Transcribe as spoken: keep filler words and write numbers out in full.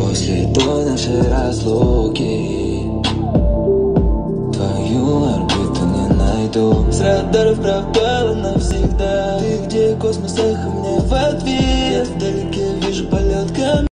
После той нашей разлуки твою орбиту не найду. С радаров пропала навсегда. Ты где, космос, эхо мне в ответ. Вдалеке